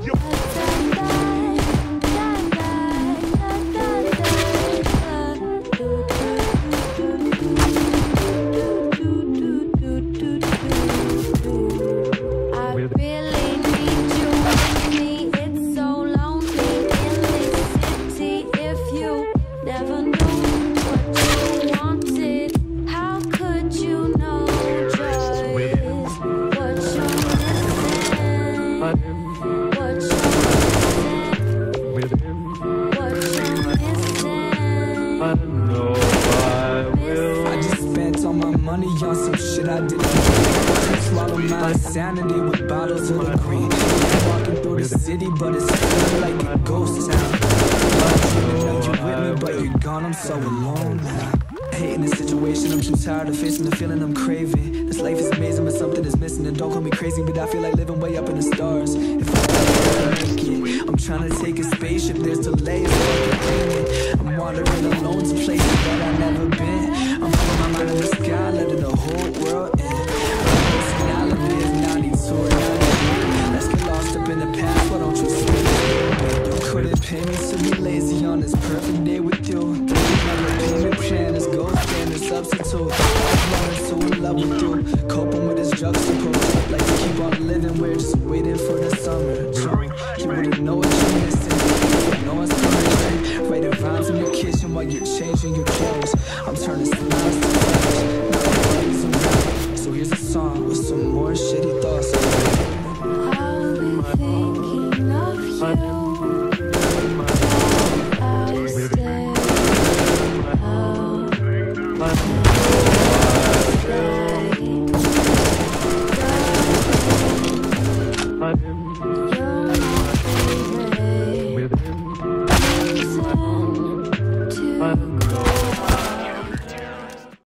Money on some shit I didn't swallow my insanity with bottles of the green. Walking through the city, but it's feeling like a ghost town. I know you with me, but you're gone, I'm so alone now. Hating the situation, I'm too tired of facing the feeling I'm craving. This life is amazing, but something is missing. And don't call me crazy, but I feel like living way up in the stars. If I make it, I'm trying to take a spaceship, there's delays, I'm wandering alone to places that I've never been. I'm putting my mind in the sky, letting the whole world in. Personality is 92 or 93. Let's get lost up in the past, why don't you sleep? You couldn't pay me to be lazy on this perfect day with you. My payment plan is gold standard substitute. I'm running so in love with you, coping with this juxtapose. Like to keep on living, we're just waiting for the summer. You wouldn't know what you're missing, no one's coming. Writing rhymes in your kitchen while you're changing your clothes. I'm turning smiles to flash, now everybody's around. So here's a song with some more shitty thoughts. I've been thinking of you. You're my favorite reason to